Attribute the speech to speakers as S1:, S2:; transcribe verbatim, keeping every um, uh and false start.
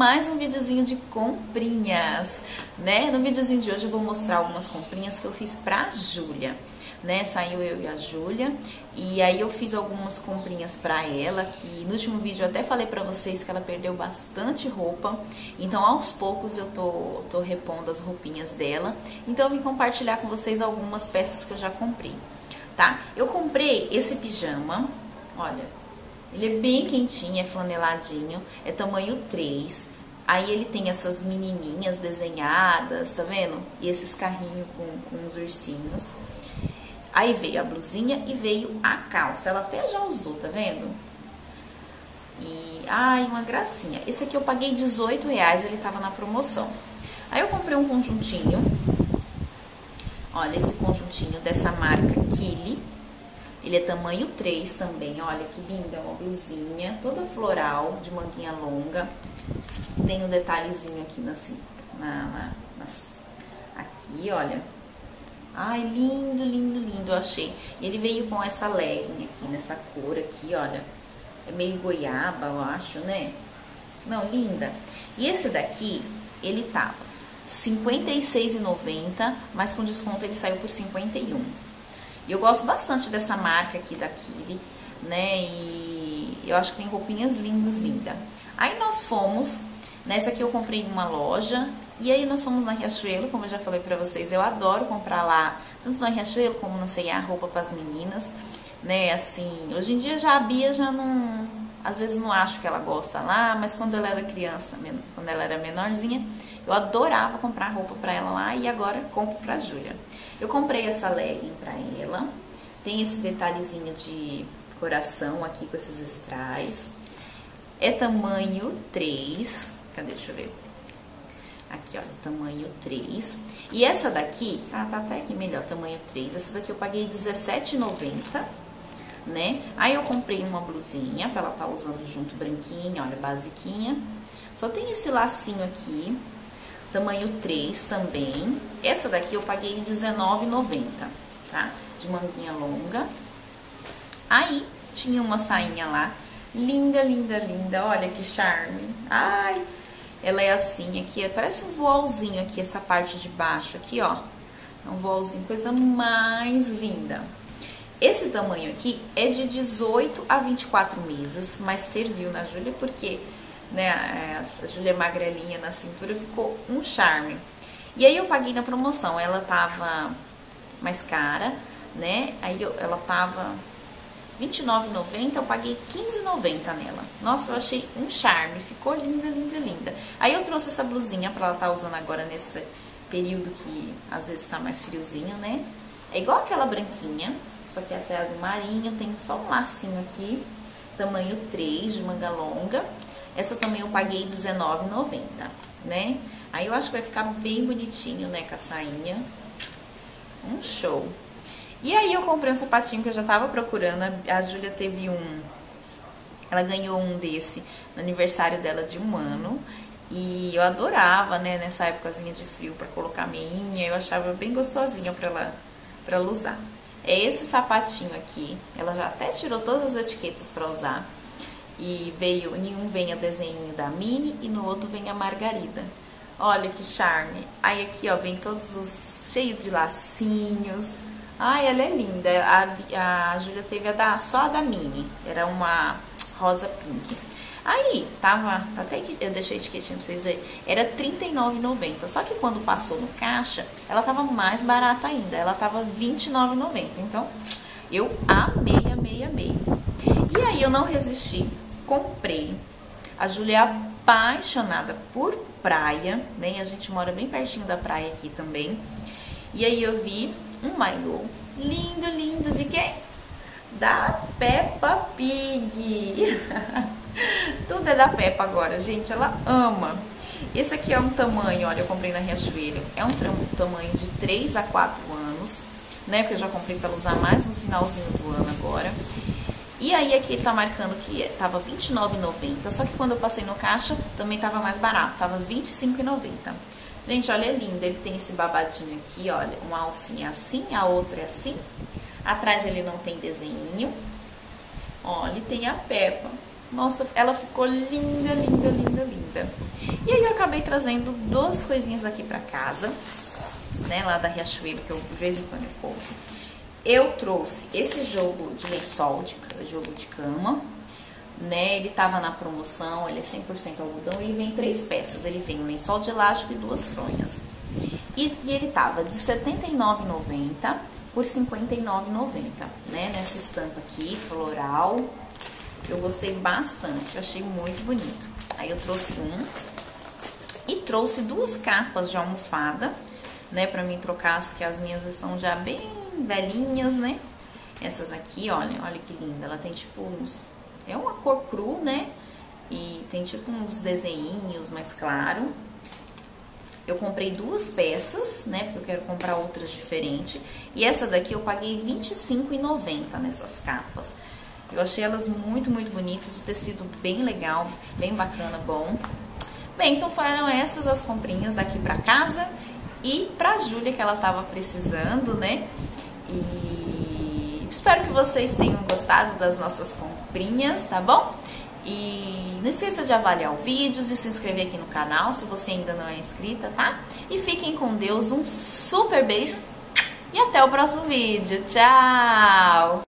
S1: mais um videozinho de comprinhas, né? No videozinho de hoje eu vou mostrar algumas comprinhas que eu fiz pra Júlia, né? Saiu eu e a Júlia, e aí eu fiz algumas comprinhas pra ela, que no último vídeo eu até falei pra vocês que ela perdeu bastante roupa, então aos poucos eu tô, tô repondo as roupinhas dela, então eu vim compartilhar com vocês algumas peças que eu já comprei, tá? Eu comprei esse pijama, olha, ele é bem quentinho, é flaneladinho, é tamanho três. Aí ele tem essas menininhas desenhadas, tá vendo? E esses carrinhos com, com os ursinhos. Aí veio a blusinha e veio a calça. Ela até já usou, tá vendo? E, ai, uma gracinha. Esse aqui eu paguei dezoito reais, ele tava na promoção. Aí eu comprei um conjuntinho. Olha, esse conjuntinho dessa marca Kili. Ele é tamanho três também, olha que linda, uma blusinha toda floral, de manguinha longa. Tem um detalhezinho aqui na, na, na, nas, aqui, olha. Ai, lindo, lindo, lindo, eu achei. E ele veio com essa legging aqui, nessa cor aqui, olha. É meio goiaba, eu acho, né? Não, linda. E esse daqui, ele tava cinquenta e seis reais e noventa centavos, mas com desconto ele saiu por cinquenta e um reais. E eu gosto bastante dessa marca aqui da Kili, né? E eu acho que tem roupinhas lindas, lindas. Aí nós fomos, nessa aqui eu comprei em uma loja, e aí nós fomos na Riachuelo, como eu já falei pra vocês, eu adoro comprar lá, tanto na Riachuelo como na C e A, roupa pras meninas, né? Assim, hoje em dia já a Bia já não, às vezes não acho que ela gosta lá, mas quando ela era criança, quando ela era menorzinha, eu adorava comprar roupa pra ela lá e agora compro pra Júlia. Eu comprei essa legging pra ela, tem esse detalhezinho de coração aqui com esses strass. É tamanho três, cadê? Deixa eu ver. Aqui, olha, tamanho três. E essa daqui, ah, tá até aqui melhor, tamanho três. Essa daqui eu paguei dezessete reais e noventa centavos, né? Aí eu comprei uma blusinha pra ela tá usando junto, branquinha, olha, basiquinha. Só tem esse lacinho aqui. Tamanho três também. Essa daqui eu paguei dezenove reais e noventa centavos, tá? De manguinha longa. Aí, tinha uma sainha lá. Linda, linda, linda. Olha que charme. Ai, ela é assim aqui. Parece um voalzinho aqui, essa parte de baixo aqui, ó. É um voalzinho, coisa mais linda. Esse tamanho aqui é de dezoito a vinte e quatro meses, mas serviu na Júlia porque... né, a Júlia magrelinha na cintura, ficou um charme. E aí eu paguei na promoção, ela tava mais cara, né, aí eu, ela tava vinte e nove reais e noventa centavos, eu paguei quinze reais e noventa centavos nela. Nossa, eu achei um charme, ficou linda, linda, linda. Aí eu trouxe essa blusinha pra ela tá usando agora nesse período que às vezes tá mais friozinho, né. É igual aquela branquinha, só que essa é azul marinho, tem só um lacinho aqui, tamanho três, de manga longa. Essa também eu paguei dezenove reais e noventa centavos, né? Aí eu acho que vai ficar bem bonitinho, né, com a sainha. Um show. E aí eu comprei um sapatinho que eu já tava procurando. A Júlia teve um... ela ganhou um desse no aniversário dela de um ano. E eu adorava, né, nessa épocazinha de frio, pra colocar meinha. Eu achava bem gostosinha pra ela, pra ela usar. É esse sapatinho aqui. Ela já até tirou todas as etiquetas pra usar. E veio, em um vem a desenho da Minnie e no outro vem a Margarida. Olha que charme. Aí aqui, ó, vem todos os cheios de lacinhos. Ai, ela é linda. A, a Júlia teve a da, só a da Minnie. Era uma rosa pink. Aí, tava, até que eu deixei a etiquetinha pra vocês verem. Era trinta e nove reais e noventa centavos. Só que quando passou no caixa, ela tava mais barata ainda. Ela tava vinte e nove reais e noventa centavos. Então, eu amei, amei, amei. E aí eu não resisti. Comprei. A Júlia é apaixonada por praia, né? A gente mora bem pertinho da praia aqui também. E aí eu vi um maiô lindo, lindo de quem? Da Peppa Pig. Tudo é da Peppa agora, gente. Ela ama. Esse aqui é um tamanho, olha, eu comprei na Riachuelo. É um tamanho de três a quatro anos, né? Porque eu já comprei para usar mais no finalzinho do ano agora. E aí aqui ele tá marcando que tava vinte e nove reais e noventa centavos, só que quando eu passei no caixa também tava mais barato, tava vinte e cinco reais e noventa centavos. Gente, olha, é lindo, ele tem esse babadinho aqui, olha, uma alcinha assim, a outra é assim. Atrás ele não tem desenho. Olha, e tem a Peppa. Nossa, ela ficou linda, linda, linda, linda. linda. E aí eu acabei trazendo duas coisinhas aqui pra casa, né, lá da Riachuelo, que eu de vez em quando eu compro. Eu trouxe esse jogo de lençol, de jogo de cama, né, ele tava na promoção, ele é cem por cento algodão, ele vem três peças, ele vem um lençol de elástico e duas fronhas. E, e ele tava de setenta e nove reais e noventa centavos por cinquenta e nove reais e noventa centavos, né, nessa estampa aqui, floral. Eu gostei bastante, achei muito bonito. Aí eu trouxe um e trouxe duas capas de almofada, né, pra mim trocar, as que as minhas estão já bem velhinhas, né. Essas aqui, olha, olha que linda, ela tem tipo uns, é uma cor cru, né, e tem tipo uns desenhinhos mais claro. Eu comprei duas peças, né, porque eu quero comprar outras diferentes. E essa daqui eu paguei vinte e cinco reais e noventa centavos nessas capas. Eu achei elas muito, muito bonitas, o tecido bem legal, bem bacana, bom. Bem, então foram essas as comprinhas aqui pra casa e pra Júlia, que ela tava precisando, né? E espero que vocês tenham gostado das nossas comprinhas, tá bom? E não esqueça de avaliar o vídeo, de se inscrever aqui no canal, se você ainda não é inscrita, tá? E fiquem com Deus, um super beijo e até o próximo vídeo. Tchau!